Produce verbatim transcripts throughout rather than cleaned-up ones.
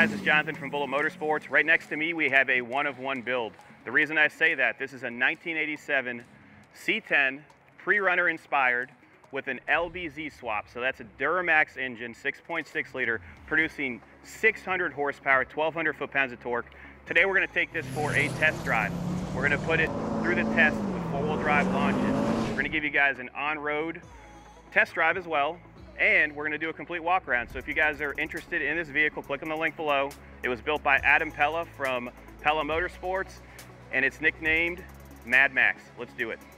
guys, it's Jonathan from Bullet Motorsports. Right next to me, we have a one-of-one build. The reason I say that, this is a nineteen eighty-seven C ten Prerunner inspired with an L B Z swap. So that's a Duramax engine, six point six liter, producing six hundred horsepower, twelve hundred foot-pounds of torque. Today we're going to take this for a test drive. We're going to put it through the test with four-wheel drive launches. We're going to give you guys an on-road test drive as well. And we're going to do a complete walk around. So if you guys are interested in this vehicle, click on the link below. It was built by Adam Pella from Pella Motorsports, and it's nicknamed MADMAX. Let's do it.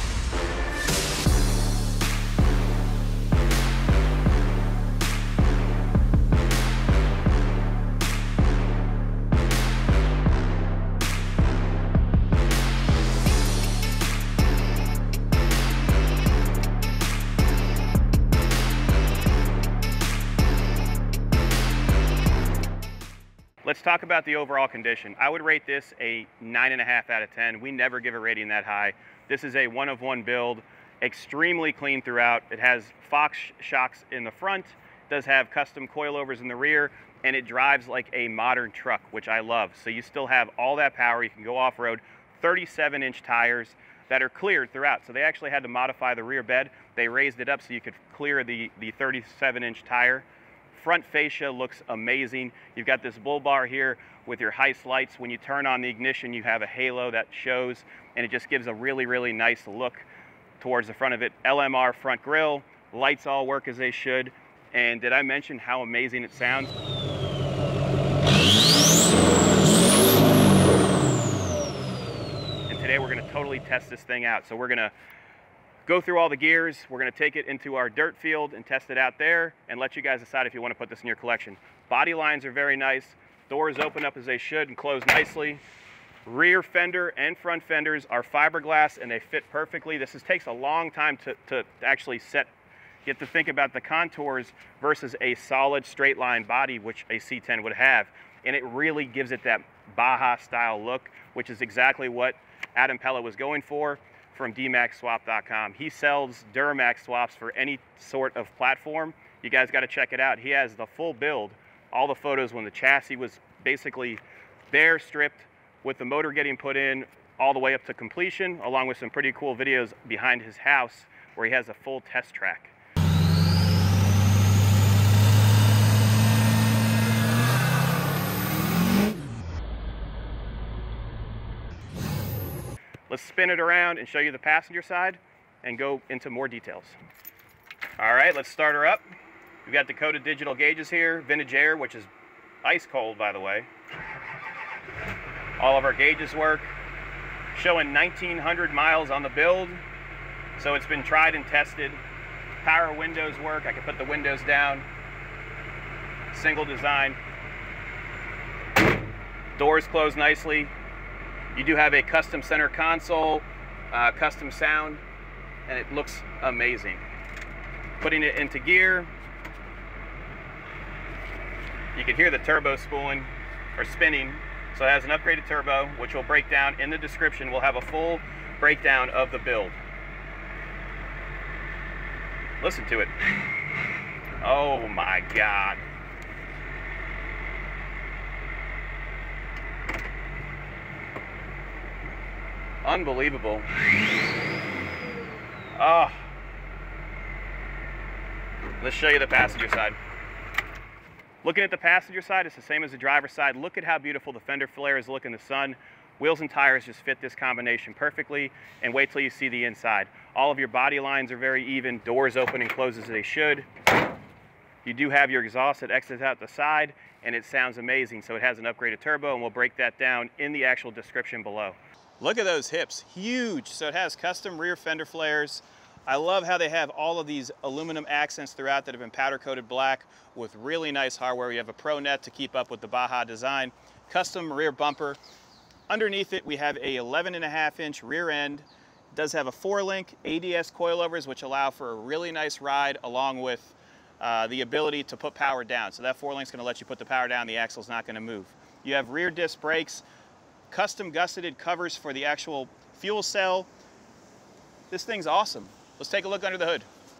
Let's talk about the overall condition. I would rate this a nine and a half out of ten. We never give a rating that high. This is a one-of-one build, extremely clean throughout. It has Fox shocks in the front, does have custom coilovers in the rear, and it drives like a modern truck, which I love. So you still have all that power. You can go off-road. thirty-seven inch tires that are cleared throughout. So they actually had to modify the rear bed. They raised it up so you could clear the, the thirty-seven inch tire. Front fascia looks amazing. You've got this bull bar here with your heist lights. When you turn on the ignition, you have a halo that shows, and it just gives a really, really nice look towards the front of it. L M R front grille, lights all work as they should. And did I mention how amazing it sounds? And today we're gonna totally test this thing out. So we're gonna go through all the gears. We're going to take it into our dirt field and test it out there and let you guys decide if you want to put this in your collection. Body lines are very nice. Doors open up as they should and close nicely. Rear fender and front fenders are fiberglass and they fit perfectly. This is, takes a long time to, to actually set. You have to think about the contours versus a solid straight line body, which a C ten would have. And it really gives it that Baja style look, which is exactly what Adam Pella was going for from D max swap dot com. He sells Duramax swaps for any sort of platform. You guys got to check it out. He has the full build, all the photos when the chassis was basically bare stripped with the motor getting put in all the way up to completion, along with some pretty cool videos behind his house where he has a full test track. Let's spin it around and show you the passenger side and go into more details. All right, let's start her up. We've got Dakota digital gauges here, vintage air, which is ice cold, by the way. All of our gauges work, showing nineteen hundred miles on the build. So it's been tried and tested. Power windows work. I can put the windows down. Single design. Doors close nicely. You do have a custom center console, uh, custom sound, and it looks amazing. Putting it into gear, you can hear the turbo spooling or spinning. So it has an upgraded turbo, which will break down in the description. We'll have a full breakdown of the build. Listen to it. Oh my God. Unbelievable. Oh. Let's show you the passenger side. Looking at the passenger side, it's the same as the driver's side. Look at how beautiful the fender flares look in the sun. Wheels and tires just fit this combination perfectly, and wait till you see the inside. All of your body lines are very even. Doors open and close as they should. You do have your exhaust that exits out the side, and it sounds amazing. So it has an upgraded turbo, and we'll break that down in the actual description below. Look at those hips, huge. So it has custom rear fender flares. I love how they have all of these aluminum accents throughout that have been powder coated black with really nice hardware. You have a Pro Net to keep up with the Baja design. Custom rear bumper. Underneath it, we have a eleven and a half inch rear end. It does have a four link A D S coilovers, which allow for a really nice ride, along with uh, the ability to put power down. So that four link's gonna let you put the power down, the axle's not gonna move. You have rear disc brakes, custom gusseted covers for the actual fuel cell. This thing's awesome. Let's take a look under the hood.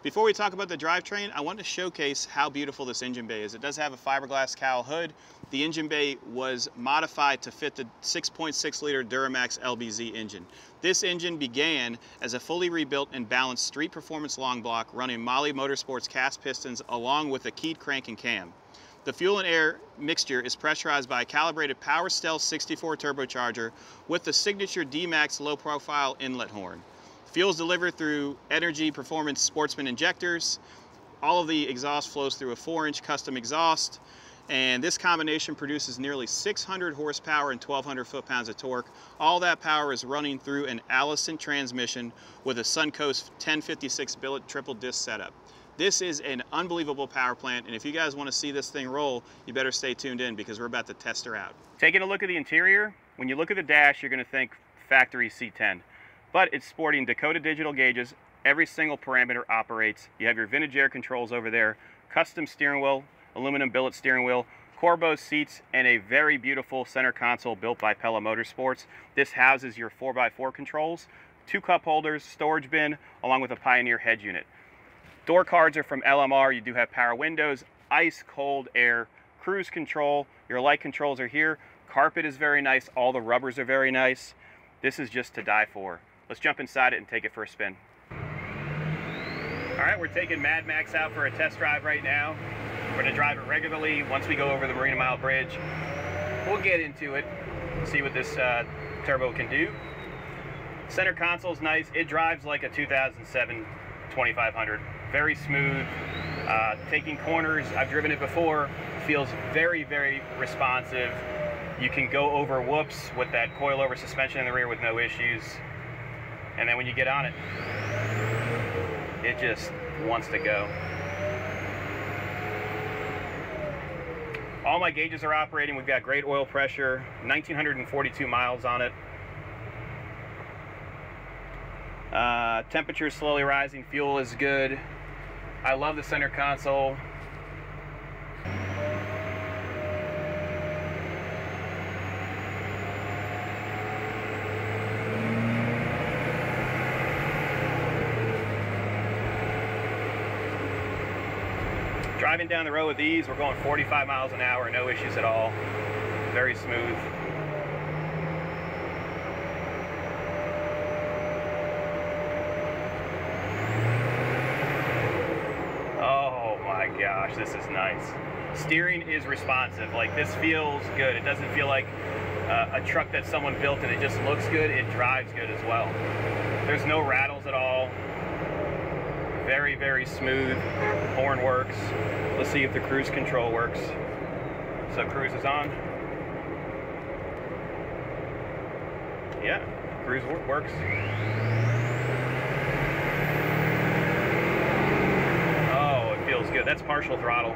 Before we talk about the drivetrain, I want to showcase how beautiful this engine bay is. It does have a fiberglass cowl hood. The engine bay was modified to fit the six point six liter Duramax L B Z engine. This engine began as a fully rebuilt and balanced street performance long block running Molle Motorsports cast pistons along with a keyed crank and cam. The fuel and air mixture is pressurized by a calibrated Power Stealth sixty-four turbocharger with the signature D max low profile inlet horn. Fuel is delivered through Energy Performance Sportsman injectors. All of the exhaust flows through a four inch custom exhaust, and this combination produces nearly six hundred horsepower and twelve hundred foot-pounds of torque. All that power is running through an Allison transmission with a Suncoast ten fifty-six billet triple disc setup. This is an unbelievable power plant, and if you guys want to see this thing roll, you better stay tuned in because we're about to test her out. Taking a look at the interior, when you look at the dash, you're going to think factory C ten. But it's sporting Dakota digital gauges. Every single parameter operates. You have your vintage air controls over there, custom steering wheel, aluminum billet steering wheel, Corbeau seats, and a very beautiful center console built by Pella Motorsports. This houses your four by four controls, two cup holders, storage bin, along with a Pioneer head unit. Door cards are from L M R. You do have power windows, ice cold air, cruise control. Your light controls are here. Carpet is very nice. All the rubbers are very nice. This is just to die for. Let's jump inside it and take it for a spin. All right, we're taking MADMAX out for a test drive right now. We're gonna drive it regularly. Once we go over the Marina Mile Bridge, we'll get into it, see what this uh, turbo can do. Center console's nice. It drives like a two thousand seven twenty-five hundred. Very smooth. Uh, taking corners, I've driven it before. Feels very, very responsive. You can go over whoops with that coilover suspension in the rear with no issues. And then when you get on it, it just wants to go. All my gauges are operating. We've got great oil pressure, one thousand nine hundred forty-two miles on it. Uh, temperature is slowly rising, fuel is good. I love the center console. Driving down the road with these, we're going forty-five miles an hour, no issues at all. Very smooth. Oh my gosh, this is nice. Steering is responsive. Like, this feels good. It doesn't feel like uh, a truck that someone built and it just looks good. It drives good as well. There's no rattles at all. Very, very smooth. Horn works. Let's see if the cruise control works. So cruise is on. Yeah, cruise works. Oh, it feels good. That's partial throttle.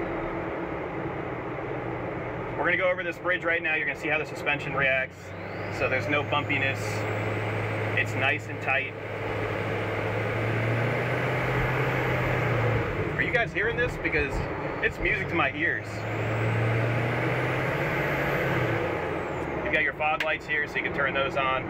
We're gonna go over this bridge right now. You're gonna see how the suspension reacts. So there's no bumpiness. It's nice and tight. Are you guys hearing this? Because it's music to my ears. You got your fog lights here, so you can turn those on.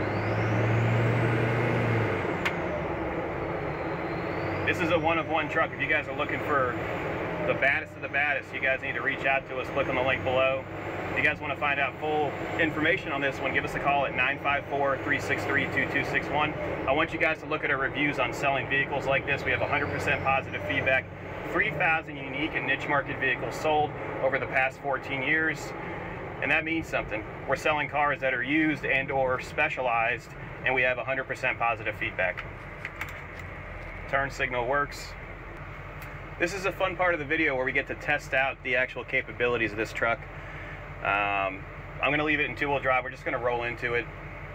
This is a one-of-one truck. If you guys are looking for the baddest of the baddest, you guys need to reach out to us. Click on the link below. If you guys want to find out full information on this one, give us a call at nine five four, three six three, two two six one. I want you guys to look at our reviews on selling vehicles like this. We have one hundred percent positive feedback. three thousand unique and niche market vehicles sold over the past fourteen years. And that means something. We're selling cars that are used and or specialized, and we have one hundred percent positive feedback. Turn signal works. This is a fun part of the video where we get to test out the actual capabilities of this truck. Um, I'm going to leave it in two-wheel drive. We're just going to roll into it.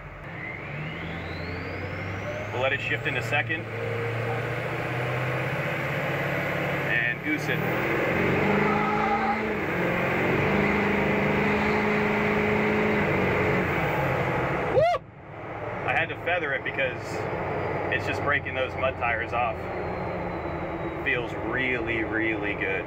We'll let it shift into second. And goose it. Woo! I had to feather it because it's just breaking those mud tires off. Feels really, really good.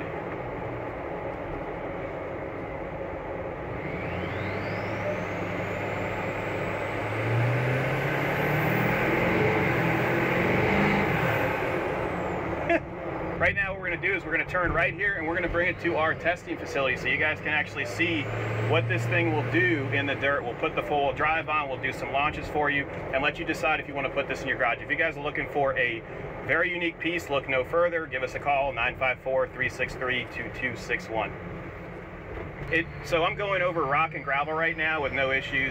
right now what we're going to do is we're going to turn right here and we're going to bring it to our testing facility so you guys can actually see what this thing will do in the dirt. We'll put the full drive on, we'll do some launches for you, and let you decide if you want to put this in your garage. If you guys are looking for a very unique piece, look no further. Give us a call, nine five four, three six three, two two six one. It, so I'm going over rock and gravel right now with no issues.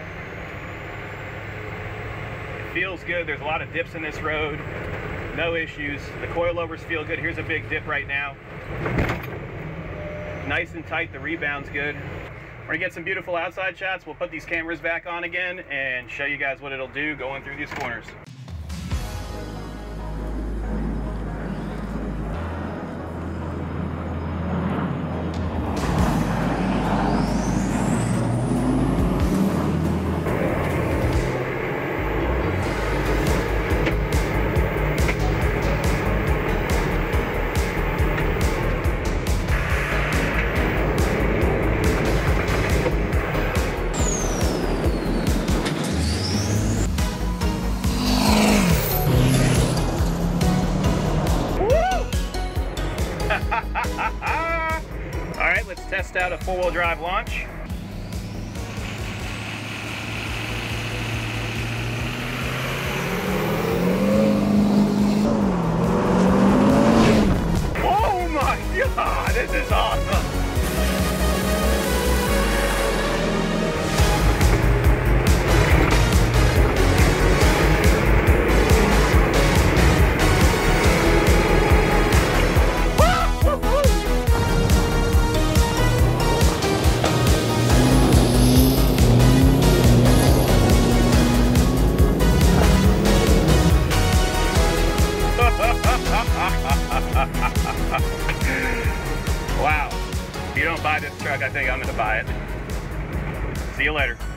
It feels good. There's a lot of dips in this road. No issues. The coilovers feel good. Here's a big dip right now. Nice and tight. The rebound's good. We're gonna get some beautiful outside shots. We'll put these cameras back on again and show you guys what it'll do going through these corners. All right, let's test out a four-wheel drive launch. Oh my God, this is awesome. Wow. If you don't buy this truck, I think I'm going to buy it. See you later.